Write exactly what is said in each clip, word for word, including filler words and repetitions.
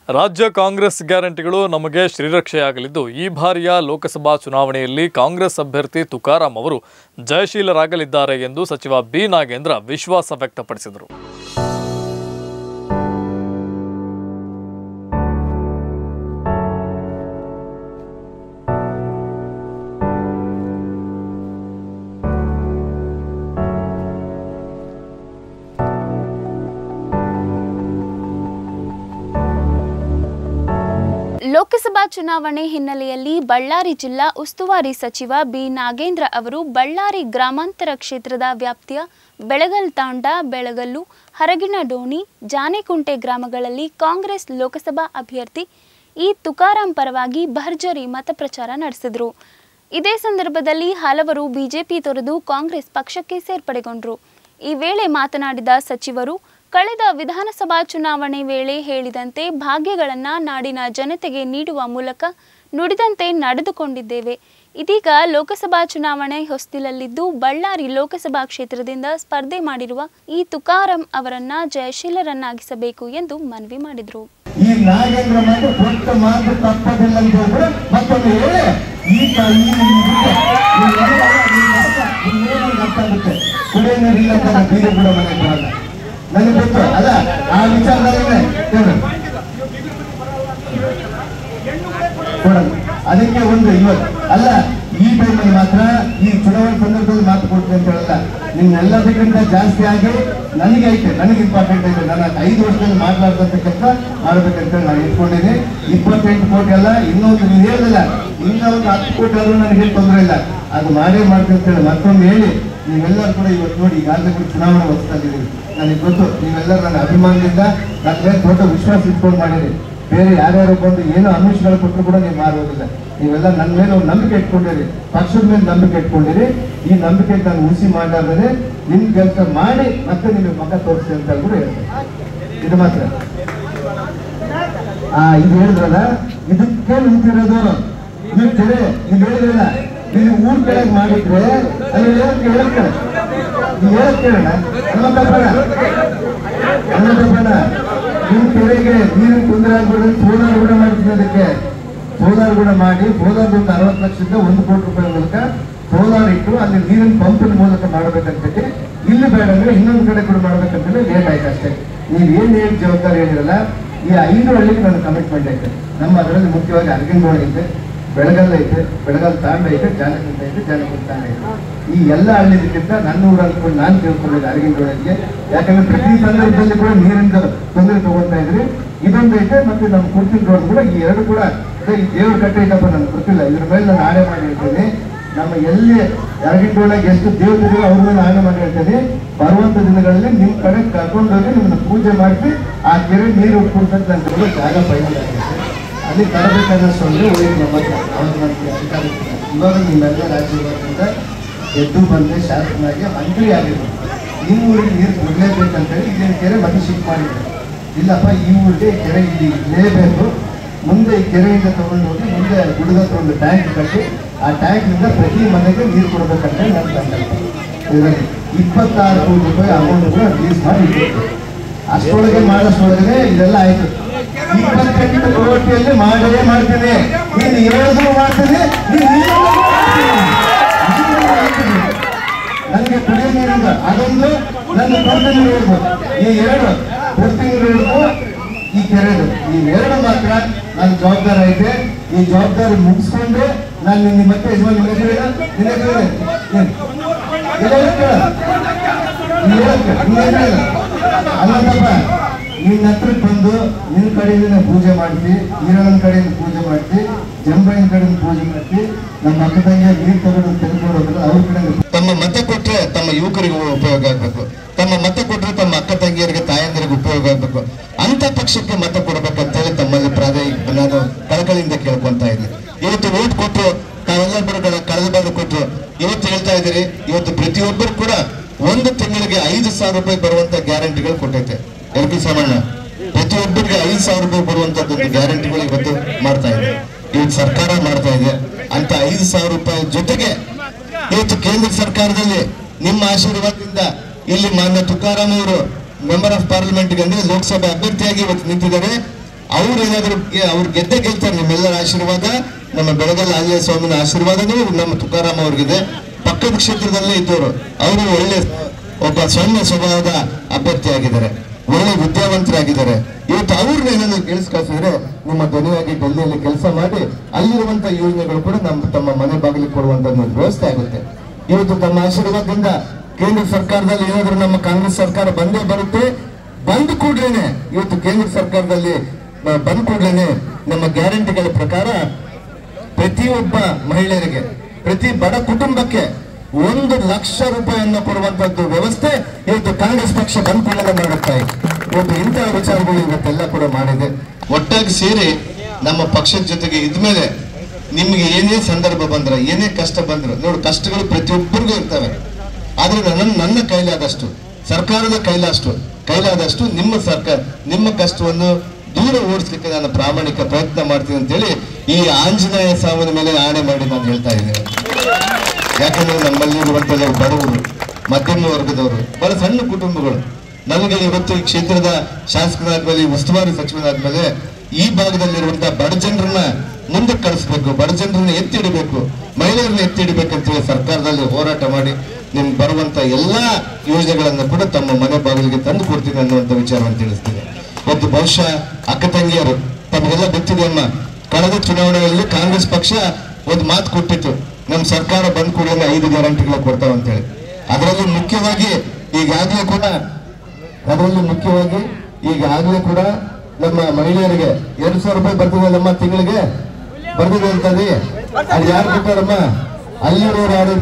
ರಾಜ್ಯ ಕಾಂಗ್ರೆಸ್ ಗ್ಯಾರಂಟಿಗಳು ನಮಗೆ ಶ್ರೀರಕ್ಷೆಯಾಗಲಿದ್ದು ಈ ಬಾರಿಯ ಲೋಕಸಭಾ ಚುನಾವಣೆಯಲ್ಲಿ ಕಾಂಗ್ರೆಸ್ ಅಭ್ಯರ್ಥಿ ತುಕಾರಾಂ ಅವರು ಜಯಶೀಲರಾಗಲಿದ್ದಾರೆ ಎಂದು ಸಚಿವ ಬಿ ನಾಗೇಂದ್ರ ವಿಶ್ವಾಸ ವ್ಯಕ್ತಪಡಿಸಿದರು. ಲೋಕಸಭಾ ಚುನಾವಣೆ ಹಿನ್ನೆಲೆಯಲ್ಲಿ ಬಳ್ಳಾರಿ ಜಿಲ್ಲಾ ಉಸ್ತುವಾರಿ ಸಚಿವ ಬಿ ನಾಗೇಂದ್ರ ಅವರು ಬಳ್ಳಾರಿ ಗ್ರಾಮಾಂತರ ಕ್ಷೇತ್ರದ ವ್ಯಾಪ್ತಿಯ ಬೆಳಗಲ್ ತಾಂಡ, ಬೆಳಗಲ್ಲು, ಹರಗಿನಡೋಣಿ, ಜಾನೆಕುಂಟೆ ಗ್ರಾಮಗಳಲ್ಲಿ ಕಾಂಗ್ರೆಸ್ ಲೋಕಸಭಾ ಅಭ್ಯರ್ಥಿ ಇ ತುಕಾರಾಂ ಪರವಾಗಿ ಭರ್ಜರಿ ಮತಪ್ರಚಾರ ನಡೆಸಿದರು. ಇದೇ ಸಂದರ್ಭದಲ್ಲಿ ಹಲವರು ಬಿಜೆಪಿ ತೊರೆದು ಕಾಂಗ್ರೆಸ್ ಪಕ್ಷಕ್ಕೆ ಸೇರ್ಪಡೆಗೊಂಡರು. ಈ ವೇಳೆ ಮಾತನಾಡಿದ ಸಚಿವರು, ಕಳೆದ ವಿಧಾನಸಭಾ ಚುನಾವಣೆ ವೇಳೆ ಹೇಳಿದಂತೆ ಭಾಗ್ಯಗಳನ್ನು ನಾಡಿನ ಜನತೆಗೆ ನೀಡುವ ಮೂಲಕ ನುಡಿದಂತೆ ನಡೆದುಕೊಂಡಿದ್ದೇವೆ. ಇದೀಗ ಲೋಕಸಭಾ ಚುನಾವಣೆ ಹೊಸ್ತಿಲಲ್ಲಿದ್ದು ಬಳ್ಳಾರಿ ಲೋಕಸಭಾ ಕ್ಷೇತ್ರದಿಂದ ಸ್ಪರ್ಧೆ ಮಾಡಿರುವ ಈ ತುಕಾರಾಂ ಅವರನ್ನ ಜಯಶೀಲರನ್ನಾಗಿಸಬೇಕು ಎಂದು ಮನವಿ ಮಾಡಿದರು. ಈ ನಾಗೇಂದ್ರ ಮಾತ್ರ ದೊಡ್ಡ ಮಾತು ತಪ್ಪದಿಲ್ಲ ಅಂತ ಹೇಳಿದ್ರೆ ಮತ್ತೊಂದು ಹೇಳಿ ಈ ಕುಡಿಯ ನೀರಿಲ್ಲ ಅಂತ ಬೀರೆ ಕೂಡ ಮನೆಗೆ ಬರಲ್ಲ. ನನಗೆ ಗೊತ್ತು ಅಲ್ಲ ಆ ವಿಚಾರದಲ್ಲೇ ಅದಕ್ಕೆ ಒಂದು ಇವತ್ತು ಅಲ್ಲ ಈ ಟೈಮಲ್ಲಿ ಮಾತ್ರ ಈ ಚುನಾವಣೆ ಸಂದರ್ಭದಲ್ಲಿ ಮಾತು ಕೊಡ್ತೀನಿ ಅಂತ ಹೇಳಲ್ಲ. ನಿಮ್ಮೆಲ್ಲದಕ್ಕಿಂತ ಜಾಸ್ತಿ ಆಗಿ ನನಗೆ ಐತೆ, ನನಗೆ ಇಂಪಾರ್ಟೆಂಟ್ ಐತೆ. ನಾನು ಐದು ವರ್ಷದಲ್ಲಿ ಮಾತಾಡ್ದಂತ ಕೆಲಸ ಮಾಡ್ಬೇಕಂತೇಳಿ ನಾನು ಇಟ್ಕೊಂಡಿದ್ದೀನಿ. ಇಪ್ಪತ್ತೆಂಟು ಕೋಟಿ ಅಲ್ಲ, ಇನ್ನೊಂದು ನೀವು ಹೇಳಿಲ್ಲ, ಇನ್ನೊಂದು ಹತ್ತು ಕೋಟಿ ಆದ್ರೂ ನನಗೆ ತೊಂದರೆ ಇಲ್ಲ, ಅದು ಮಾಡೇ ಮಾಡ್ತೀನಿ ಅಂತೇಳಿ ಮತ್ತೊಮ್ಮೆ ಹೇಳಿ ನೀವೆಲ್ಲರೂ ಕೂಡ ಇವತ್ತು ನೋಡಿ ಈಗಾಗಲೇ ಕೂಡ ಚುನಾವಣೆ ಹೊಸ್ತಾಗಿದ್ದೀವಿ. ನನಗೆ ಗೊತ್ತು ನೀವೆಲ್ಲರೂ ನನ್ನ ಅಭಿಮಾನದಿಂದ ನನ್ನ ಮೇಲೆ ದೊಡ್ಡ ವಿಶ್ವಾಸ ಇಟ್ಕೊಂಡು ಮಾಡಿರಿ. ಬೇರೆ ಯಾರ್ಯಾರು ಬಂದು ಏನೋ ಅಮಿಷಗಳು ಕೊಟ್ಟರು ಕೂಡ ನೀವು ಮಾರುವುದಿಲ್ಲ. ನೀವೆಲ್ಲ ನನ್ನ ಮೇಲೆ ಒಂದು ನಂಬಿಕೆ ಇಟ್ಕೊಂಡಿರಿ, ಪಕ್ಷದ ಮೇಲೆ ನಂಬಿಕೆ ಇಟ್ಕೊಂಡಿರಿ. ಈ ನಂಬಿಕೆ ನಾನು ಉಳಿಸಿ ಮಾಡಾದ್ರೆ ನಿಮ್ ಕೆಲಸ ಮಾಡಿ ಮತ್ತೆ ನಿಮಗೆ ಮಗ ತೋರಿಸಿ ಅಂತ ಕೂಡ ಹೇಳ್ತೇನೆ. ಇದು ಮಾತ್ರ ಆ ಇದು ಹೇಳಿದ್ರಲ್ಲ, ಇದಕ್ಕೆ ನಿಂತಿರೋದು ನೀವು ಕೆರೆ ನೀವು ಹೇಳಿದ್ರಲ್ಲ, ನೀವು ಊರ್ ಕೆಳಗೆ ಮಾಡಿದ್ರೆ ಅಲ್ಲಿ ಹೇಳಕ್ಕೆ ಹೇಳ್ತಾರೆ ನೀವು ಹೇಳಕ್ ಕೇಳೋಣ. ಹನುಮಂತಪ್ಪಣ ಹನುಮಂತಪ್ಪಣ ನಿಮ್ ಕೆರೆಗೆ ನೀರಿನ ತೊಂದರೆ ಆಗ್ಬಿಡ್ರೆ ಸೋಲಾರ್ ಕೂಡ ಮಾಡ್ತೀನಿ. ಅದಕ್ಕೆ ಸೋಲಾರ್ ಕೂಡ ಮಾಡಿ ಸೋಲಾರ್ ಒಂದು ಅರವತ್ತು ಲಕ್ಷದಿಂದ ಒಂದು ಕೋಟಿ ರೂಪಾಯಿ ಮೂಲಕ ಸೋಲಾರ್ ಇಟ್ಟು ಅಲ್ಲಿ ನೀರಿನ ಪಂಪಿನ ಮೂಲಕ ಮಾಡ್ಬೇಕಂತೇಳಿ, ಇಲ್ಲಿ ಬೇಡ ಅಂದ್ರೆ ಇನ್ನೊಂದು ಕಡೆ ಕೂಡ ಮಾಡ್ಬೇಕಂತೇಳಿ ಲೇಟ್ ಆಯ್ತು ಅಷ್ಟೇ. ನೀವು ಏನ್ ಹೇಳಿ ಜವಾಬ್ದಾರಿ ಹೇಳಿರಲ್ಲ, ಈ ಐದು ಹಳ್ಳಿಗೆ ನನ್ನ ಕಮಿಟ್ಮೆಂಟ್ ಐತೆ. ನಮ್ಮ ಅದರಲ್ಲಿ ಮುಖ್ಯವಾಗಿ ಅರಗಿನಗೋಳ ಐತೆ, ಬೆಳಗಲ್ ಐತೆ, ಬೆಳಗಲ್ ತಾಂಡ ಐತೆ, ಜಾನಕುಂಟ ಐತೆ, ಜಾನಕುಂಟ ತಾಂಡ ಐತೆ. ಈ ಎಲ್ಲ ಹಳ್ಳಿದಕ್ಕಿಂತ ನನ್ನ ಊರು ಅನ್ಕೊಂಡು ನಾನು ತಿಳ್ಕೊಂಡಿದ್ದೆ ಅರಗಿನಗೋಳಿಗೆ. ಯಾಕಂದ್ರೆ ಪ್ರತಿ ಸಂದರ್ಭದಲ್ಲಿ ಕೂಡ ನೀರಿಂದ ತೊಂದರೆ ತಗೊಳ್ತಾ ಇದ್ರಿ. ಇದೊಂದು ಐತೆ ಮತ್ತೆ ನಮ್ಮ ಕುರ್ತಿನ ರೋಡ್ ಕೂಡ, ಈ ಎರಡು ಕೂಡ ಈ ದೇವ್ರ ಕಟ್ಟೆ ಐತಪ್ಪ ನನ್ಗೆ ಗೊತ್ತಿಲ್ಲ, ಇದ್ರ ಮೇಲೆ ನಾನು ಆಣೆ ಮಾಡಿ ಹೇಳ್ತೇನೆ. ನಮ್ಮ ಎಲ್ಲಿ ಅರಗಿನಗೋಳಗೆ ಎಷ್ಟು ದೇವರಿಗೂ ಅವ್ರ ಮೇಲೆ ಆಣೆ ಮಾಡಿ ಹೇಳ್ತೇನೆ. ಬರುವಂತ ದಿನಗಳಲ್ಲಿ ನಿಮ್ ಕಡೆ ಕರ್ಕೊಂಡೋಗಿ ನಿಮ್ಮನ್ನ ಪೂಜೆ ಮಾಡಿಸಿ ಆ ಕೆರೆ ನೀರು ಉಟ್ಕೊಡ್ತಂತ ಅಂತ ಜಾಗ ಫೈನಲ್ ಆಗೈತೆ. ಅಲ್ಲಿ ತರಬೇಕಾದಷ್ಟು ಅಂದ್ರೆ ಹೋಯ್ತು ನಮ್ಮ ಅವ್ರು ನಮಗೆ ಅಧಿಕಾರ. ಇವಾಗ ನಿಮ್ಮೆಲ್ಲ ರಾಜ್ಯದಿಂದ ಎದ್ದು ಬಂದೆ ಶಾಸಕನಾಗಿ ಮಂತ್ರಿ ಆಗಿದ್ರು. ಈ ಊರಿಗೆ ನೀರು ಕೊಡ್ಲೇಬೇಕಂತೇಳಿ ಇಲ್ಲಿನ ಕೆರೆ ಮತ್ತೆ ಶಿಫ್ಟ್ ಮಾಡಿದ್ರು. ಇಲ್ಲಪ್ಪ ಈ ಊರಿಗೆ ಕೆರೆ ಇಲ್ಲಿ ಇರಲೇಬೇಕು, ಮುಂದೆ ಈ ಕೆರೆಯಿಂದ ತಗೊಂಡು ಹೋಗಿ ಮುಂದೆ ಗುಡ್ದ ಒಂದು ಟ್ಯಾಂಕ್ ಕಟ್ಟಿ ಆ ಟ್ಯಾಂಕ್ನಿಂದ ಪ್ರತಿ ಮನೆಗೆ ನೀರು ಕೊಡಬೇಕಂತ ನನ್ನ ಸಂಕಲ್ಪ. ಇದರಲ್ಲಿ ಇಪ್ಪತ್ತಾರು ಕೋಟಿ ರೂಪಾಯಿ ಅಮೌಂಟ್ ಕೂಡ ರಿಲೀಸ್ ಮಾಡಿ ಅಷ್ಟೊಳಗೆ ಮಾಡೋಷ್ಟೊಳಗೆ ಇದೆಲ್ಲ ಆಯ್ತು. ಇಪ್ಪತ್ತೆಂಟು ಕೋಟಿಯಲ್ಲಿ ಮಾಡೇ ಮಾಡ್ತೀನಿ, ನೀನು ಹೇಳೋದು ಮಾಡ್ತೀನಿ, ನನಗೆ ಕುಡಿಯೋ ನೀರಿಂದ ಅದೊಂದು ನನ್ನ ಕೊರತೆ ನೀರು ಹೇಳ್ಬೋದು. ಈ ಎರಡು ಕೊರತೆ ನೀರು ಹೇಳ್ಬೋದು, ಈ ಕೆರೆದು ಈ ಎರಡು ಮಾತ್ರ ನನ್ನ ಜವಾಬ್ದಾರಿ ಐತೆ. ಈ ಜವಾಬ್ದಾರಿ ಮುಗಿಸ್ಕೊಂಡ್ರೆ ನಾನು ನಿನ್ನ ಮತ್ತೆ ಯಜಮಾನ್ ಅಲ್ಲಪ್ಪ ನಿನ್ನ ಹತ್ರಕ್ಕೆ ಬಂದು ನಿನ್ನ ಕಡೆಯಿಂದ ಪೂಜೆ ಮಾಡ್ತಿ, ಈರಣ್ಣನ ಕಡೆಯಿಂದ ಪೂಜೆ ಮಾಡ್ತಿ, ಜಂಬೈನ ಕಡೆಯಿಂದ ಪೂಜೆ ಮಾಡ್ತಿ, ನಮ್ಮ ಅಕ್ಕ ತಂಗಿಯ ನೀರು ತಗೊಂಡು ತೆಗೆದುಕೊಳ್ಳೋದಿಲ್ಲ. ಅವ್ರ ಕಡೆ ತಮ್ಮ ಮತ ಕೊಟ್ಟರೆ ತಮ್ಮ ಯುವಕರಿಗೆ ಉಪಯೋಗ ಆಗ್ಬೇಕು, ತಮ್ಮ ಮತ ಕೊಟ್ಟರೆ ತಮ್ಮ ಅಕ್ಕ ತಂಗಿಯರಿಗೆ ತಾಯಂದಿರಿಗೆ ಉಪಯೋಗ ಆಗ್ಬೇಕು. ಅಂತ ಪಕ್ಷಕ್ಕೆ ಮತ ಕೊಡ್ಬೇಕಂತ ಹೇಳಿ ತಮ್ಮಲ್ಲಿ ಪ್ರಾದೇಶಿಕ ನಾನು ಕಳಕಳಿಯಿಂದ ಕೇಳ್ಕೊಂತ ಇದ್ದೀನಿ. ಇವತ್ತು ವೋಟ್ ಕೊಟ್ಟು ತಾವೆಲ್ಲರೂ ಕಳೆದ ಬಾರಿ ಕೊಟ್ಟು ಇವತ್ತು ಹೇಳ್ತಾ ಇದ್ದೀರಿ. ಇವತ್ತು ಪ್ರತಿಯೊಬ್ಬರು ಕೂಡ ಒಂದು ತಿಂಗಳಿಗೆ ಐದು ಸಾವಿರ ರೂಪಾಯಿ ಬರುವಂತ ಗ್ಯಾರಂಟಿಗಳು ಕೊಟ್ಟೈತೆ. ಎಲ್ಪಿ ಸಾಮಣ್ಣ ಪ್ರತಿಯೊಬ್ಬರಿಗೆ ಐದು ಸಾವಿರ ರೂಪಾಯಿ ಬರುವಂತದ್ದು ಗ್ಯಾರಂಟಿಗಳು ಇವತ್ತು ಮಾಡ್ತಾ ಇದೆ, ಇವತ್ತು ಸರ್ಕಾರ ಮಾಡ್ತಾ ಇದೆ. ಅಂತ ಐದು ಸಾವಿರ ರೂಪಾಯಿ ಜೊತೆಗೆ ಇವತ್ತು ಕೇಂದ್ರ ಸರ್ಕಾರದಲ್ಲಿ ನಿಮ್ಮ ಆಶೀರ್ವಾದದಿಂದ ಇಲ್ಲಿ ಮಾನ್ಯ ತುಕಾರಾಂ ಅವರು ಮೆಂಬರ್ ಆಫ್ ಪಾರ್ಲಿಮೆಂಟ್ ಅಂದ್ರೆ ಲೋಕಸಭೆ ಅಭ್ಯರ್ಥಿಯಾಗಿ ಇವತ್ತು ನಿಂತಿದ್ದಾರೆ. ಅವ್ರು ಏನಾದ್ರು ಅವ್ರು ಗೆದ್ದೆ ಗೆಲ್ತಾರೆ. ನಿಮ್ಮೆಲ್ಲರ ಆಶೀರ್ವಾದ, ನಮ್ಮ ಬೆಳಗಲ್ ಆಂಜನೇಯ ಸ್ವಾಮಿನ ಆಶೀರ್ವಾದನೂ ನಮ್ಮ ತುಕಾರಾಮ್ ಅವ್ರಿಗಿದೆ. ಪಕ್ಕದ ಕ್ಷೇತ್ರದಲ್ಲೇ ಇದ್ದವರು, ಅವರು ಒಳ್ಳೆ ಒಬ್ಬ ಸಣ್ಣ ಸ್ವಭಾವದ ಅಭ್ಯರ್ಥಿ ಆಗಿದ್ದಾರೆ, ಒಳ್ಳೆ ವಿದ್ಯಾವಂತರಾಗಿದ್ದಾರೆ. ಇವತ್ತು ಅವ್ರನ್ನ ಏನಾದ್ರು ಗೆಲ್ಸ್ಕೊಳ್ಸಿದ್ರೆ ನಿಮ್ಮ ಧ್ವನಿಯಾಗಿ ಡೆಲ್ಲಿಯಲ್ಲಿ ಕೆಲಸ ಮಾಡಿ ಅಲ್ಲಿರುವಂತ ಯೋಜನೆಗಳು ಕೂಡ ನಮ್ಮ ತಮ್ಮ ಮನೆ ಬಾಗಿಲಿಗೆ ಕೊಡುವಂತ ಒಂದು ವ್ಯವಸ್ಥೆ ಆಗುತ್ತೆ. ಇವತ್ತು ತಮ್ಮ ಆಶೀರ್ವಾದದಿಂದ ಕೇಂದ್ರ ಸರ್ಕಾರದಲ್ಲಿ ಏನಾದ್ರು ನಮ್ಮ ಕಾಂಗ್ರೆಸ್ ಸರ್ಕಾರ ಬಂದೇ ಬರುತ್ತೆ. ಬಂದ ಕೂಡ್ಲೇನೆ ಇವತ್ತು ಕೇಂದ್ರ ಸರ್ಕಾರದಲ್ಲಿ ಬಂದ ಕೂಡ್ಲೇನೆ ನಮ್ಮ ಗ್ಯಾರಂಟಿಗಳ ಪ್ರಕಾರ ಪ್ರತಿಯೊಬ್ಬ ಮಹಿಳೆಯರಿಗೆ, ಪ್ರತಿ ಬಡ ಕುಟುಂಬಕ್ಕೆ ಒಂದು ಲಕ್ಷ ರೂಪಾಯಿಯನ್ನು ಕೊಡುವಂತದ್ದು ವ್ಯವಸ್ಥೆ ಇವತ್ತು ಕಾಂಗ್ರೆಸ್ ಪಕ್ಷ ಬಂದ ಕೂಡಲೇ ಮಾಡುತ್ತಾ ಇದೆ. ಇವತ್ತು ಇಂತಹ ವಿಚಾರಗಳು ಇವತ್ತೆಲ್ಲ ಕೂಡ ಮಾಡಿದೆ. ಒಟ್ಟಾಗಿ ಸೇರಿ ನಮ್ಮ ಪಕ್ಷದ ಜೊತೆಗೆ ಇದ್ಮೇಲೆ ನಿಮ್ಗೆ ಏನೇ ಸಂದರ್ಭ ಬಂದ್ರೆ, ಏನೇ ಕಷ್ಟ ಬಂದ್ರೆ, ನೋಡಿ ಕಷ್ಟಗಳು ಪ್ರತಿಯೊಬ್ಬರಿಗೂ ಇರ್ತವೆ. ಆದ್ರೆ ನನ್ನ ನನ್ನ ಕೈಲಾದಷ್ಟು, ಸರ್ಕಾರದ ಕೈಲಾಷ್ಟು ಕೈಲಾದಷ್ಟು ನಿಮ್ಮ ಸರ್ಕಾರ ನಿಮ್ಮ ಕಷ್ಟವನ್ನು ದೂರ ಓಡಿಸ್ಲಿಕ್ಕೆ ನಾನು ಪ್ರಾಮಾಣಿಕ ಪ್ರಯತ್ನ ಮಾಡ್ತೀನಿ ಅಂತೇಳಿ ಈ ಆಂಜನೇಯ ಸ್ವಾಮಿನ ಮೇಲೆ ಆಣೆ ಮಾಡಿ ನಾನು ಹೇಳ್ತಾ ಇದ್ದೇನೆ. ಯಾಕಂದ್ರೆ ನಮ್ಮಲ್ಲಿ ಇರುವಂತದ್ದು ಬಡವರು, ಮಧ್ಯಮ ವರ್ಗದವರು, ಬಹಳ ಸಣ್ಣ ಕುಟುಂಬಗಳು. ನನಗೆ ಇವತ್ತು ಈ ಕ್ಷೇತ್ರದ ಶಾಸಕರಾದ್ಮೇಲೆ, ಉಸ್ತುವಾರಿ ಸಚಿವರಾದ್ಮೇಲೆ ಈ ಭಾಗದಲ್ಲಿರುವಂತಹ ಬಡ ಜನರನ್ನ ಮುಂದಕ್ಕೆ ಕಳಿಸ್ಬೇಕು, ಬಡ ಜನರನ್ನ ಎತ್ತಿ ಹಿಡಿಬೇಕು, ಮಹಿಳೆಯರನ್ನ ಎತ್ತಿ ಹಿಡಿಬೇಕಂತೇಳಿ ಸರ್ಕಾರದಲ್ಲಿ ಹೋರಾಟ ಮಾಡಿ ನಿಮ್ಗೆ ಬರುವಂತ ಎಲ್ಲಾ ಯೋಜನೆಗಳನ್ನ ಕೂಡ ತಮ್ಮ ಮನೆ ಬಾಗಿಲಿಗೆ ತಂದು ಕೊಡ್ತೀನಿ ಅನ್ನುವಂಥ ವಿಚಾರವನ್ನು ತಿಳಿಸ್ತೀನಿ. ಮತ್ತು ಬಹುಶಃ ಅಕ್ಕ ತಂಗಿಯರು ತಮಗೆಲ್ಲ ಗೊತ್ತಿದೆ ಅಮ್ಮ, ಕಳೆದ ಚುನಾವಣೆಯಲ್ಲಿ ಕಾಂಗ್ರೆಸ್ ಪಕ್ಷ ಒಂದು ಮಾತು ಕೊಟ್ಟಿತ್ತು, ನಮ್ಮ ಸರ್ಕಾರ ಬಂದ್ ಕೂಡಲೇ ಐದು ಗ್ಯಾರಂಟಿಗಳು ಕೊಡ್ತಾವ ಅಂತ ಹೇಳಿ. ಅದರಲ್ಲಿ ಮುಖ್ಯವಾಗಿ ಈಗಾಗಲೇ ಕೂಡ ಅದರಲ್ಲಿ ಮುಖ್ಯವಾಗಿ ಈಗಾಗಲೇ ಕೂಡ ನಮ್ಮ ಮಹಿಳೆಯರಿಗೆ ಎರಡು ಸಾವಿರ ರೂಪಾಯಿ ಬರ್ತಿದೆ ನಮ್ಮ ತಿಂಗಳಿಗೆ ಬರ್ತಿದೆ ಅಂತದೆ. ಅದು ಯಾರು ಕೊಟ್ಟಾರಮ್ಮ? ಅಲ್ಲಿರೋರು ಯಾರು?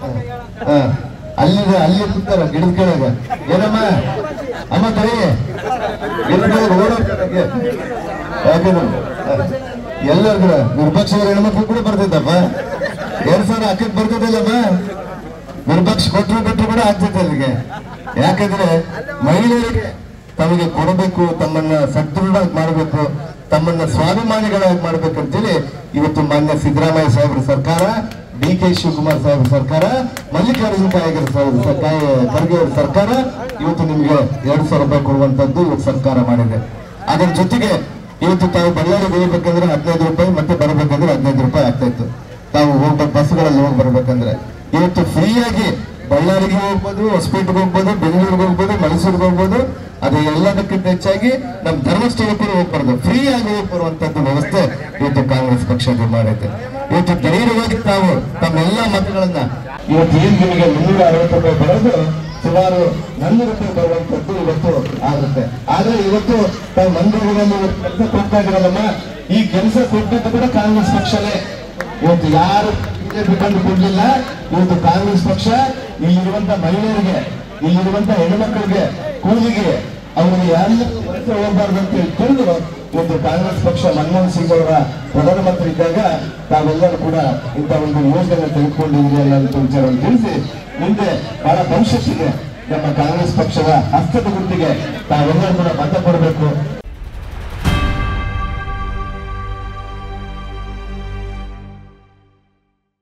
ಅಲ್ಲಿ ಅಲ್ಲಿ ಕೂತಾರ ಗಿಡದ ಕೆಳಗೆ. ಏನಮ್ಮ ಅಮ್ಮ ಕೈ ಗಿಡದ ಕೆಳಗೆ ಓಡೋಕೆ ಯಾಕೆ ಎಲ್ಲರಿಗೂ ನಿರ್ಪಕ್ಷರ ಹೆಣ್ಮಕ್ಳು ಕೂಡ ಬರ್ತಿದ್ದಪ್ಪ. ಎರಡ್ ಸಾವಿರ ಅಕ್ಕಕ್ಕೆ ಬರ್ತಿದ್ದಲ್ಲಮ್ಮ, ನಿರ್ಪಕ್ಷ ಕೊಟ್ಟರು ಕೊಟ್ಟರು ಕೂಡ ಆಗ್ತೈತೆ ಅಲ್ಲಿಗೆ. ಯಾಕಂದ್ರೆ ಮಹಿಳೆಯರಿಗೆ ತಮಗೆ ಕೊಡಬೇಕು, ತಮ್ಮನ್ನ ಸದೃಢ ಮಾಡಬೇಕು, ತಮ್ಮನ್ನ ಸ್ವಾಭಿಮಾನಿಗಳಾಗಿ ಮಾಡ್ಬೇಕಂತೇಳಿ ಇವತ್ತು ಮಾನ್ಯ ಸಿದ್ದರಾಮಯ್ಯ ಸಾಹೇಬ್ರ ಸರ್ಕಾರ, ಡಿ ಕೆ ಶಿವಕುಮಾರ್ ಸಾಹೇಬ್ರ ಸರ್ಕಾರ, ಮಲ್ಲಿಕಾರ್ಜುನ ಖರ್ಗೆ ಅವರ ಸರ್ಕಾರ ಇವತ್ತು ನಿಮ್ಗೆ ಎರಡು ಸಾವಿರ ರೂಪಾಯಿ ಕೊಡುವಂತದ್ದು ಇವತ್ತು ಸರ್ಕಾರ ಮಾಡಿದೆ. ಅದರ ಜೊತೆಗೆ ಇವತ್ತು ತಾವು ಬಳ್ಳಾರಿಗೆ ಹೋಗ್ಬೇಕಂದ್ರೆ ಹದಿನೈದು ರೂಪಾಯಿ, ಮತ್ತೆ ಬರಬೇಕಂದ್ರೆ ಹದಿನೈದು ರೂಪಾಯಿ ಆಗ್ತಾ ಇತ್ತು. ತಾವು ಹೋಗ್ಬೇಕು ಬಸ್ಗಳಲ್ಲಿ ಹೋಗಿ ಬರ್ಬೇಕಂದ್ರೆ ಇವತ್ತು ಫ್ರೀಯಾಗಿ ಬಳ್ಳಾರಿಗೆ ಹೋಗ್ಬೋದು, ಹೊಸಪೇಟೆಗೆ ಹೋಗ್ಬೋದು, ಬೆಂಗಳೂರಿಗೆ ಹೋಗ್ಬೋದು, ಮೈಸೂರಿಗೆ ಹೋಗ್ಬೋದು. ಅದು ಎಲ್ಲದಕ್ಕಿಂತ ಹೆಚ್ಚಾಗಿ ನಮ್ಮ ಧರ್ಮಸ್ಥಳಕ್ಕೂ ಹೋಗ್ಬಾರ್ದು, ಫ್ರೀ ಆಗಿ ಹೋಗಿ ಬರುವಂತದ್ದು ವ್ಯವಸ್ಥೆ ಇವತ್ತು ಕಾಂಗ್ರೆಸ್ ಪಕ್ಷ ಮಾಡಿದೆ. ಇವತ್ತು ಧೈರ್ಯವಾಗಿ ತಾವು ತಮ್ಮೆಲ್ಲ ಮತಗಳನ್ನ ಇವತ್ತು ಏನ್ ನಿಮಗೆ ಮುನ್ನೂರ ಅರವತ್ತು ರೂಪಾಯಿ ಬರೋದು ಸುಮಾರು ನಾನ್ನೂರು ರೂಪಾಯಿ ಬರುವಂತದ್ದು ಇವತ್ತು ಆಗುತ್ತೆ. ಆದ್ರೆ ಇವತ್ತು ತಾವು ಮಂದಿರಗಳಲ್ಲಿ ಕೆಲಸ ಕೊಡ್ತಾ ಇದ್ರಲ್ಲಮ್ಮ, ಈ ಕೆಲಸ ಕೊಟ್ಟಿದ್ದು ಕೂಡ ಕಾಂಗ್ರೆಸ್ ಪಕ್ಷನೇ. ಇವತ್ತು ಯಾರು ಬಿಜೆಪಿ ಬಂದು ಕೊಡ್ಲಿಲ್ಲ. ಇವತ್ತು ಕಾಂಗ್ರೆಸ್ ಪಕ್ಷ ಇಲ್ಲಿರುವಂತ ಮಹಿಳೆಯರಿಗೆ, ಇಲ್ಲಿರುವಂತ ಹೆಣ್ಮಕ್ಳಿಗೆ, ಕೂಲಿಗೆ ಅವರಿಗೆ ಯಾರು ವಲಸೆ ಹೋಗಬಾರ್ದು ಅಂತ ಹೇಳಿ ತಿಳಿದು ಇವತ್ತು ಕಾಂಗ್ರೆಸ್ ಪಕ್ಷ ಮನಮೋಹನ್ ಸಿಂಗ್ ಅವರ ಪ್ರಧಾನಮಂತ್ರಿ ಇದ್ದಾಗ ತಾವೆಲ್ಲರೂ ಕೂಡ ಇಂಥ ಒಂದು ಯೋಜನೆ ತೆಗೆದುಕೊಂಡಿದ್ದೀರಿ ಅನ್ನೋ ವಿಚಾರವನ್ನು ತಿಳಿಸಿ, ಮುಂದೆ ಬಹಳ ಭವಿಷ್ಯತ್ತಿದೆ ನಮ್ಮ ಕಾಂಗ್ರೆಸ್ ಪಕ್ಷದ ಹಸ್ತದ ಗುರುತಿಗೆ ತಾವೆಲ್ಲರೂ ಕೂಡ ಮತ ಕೊಡಬೇಕು.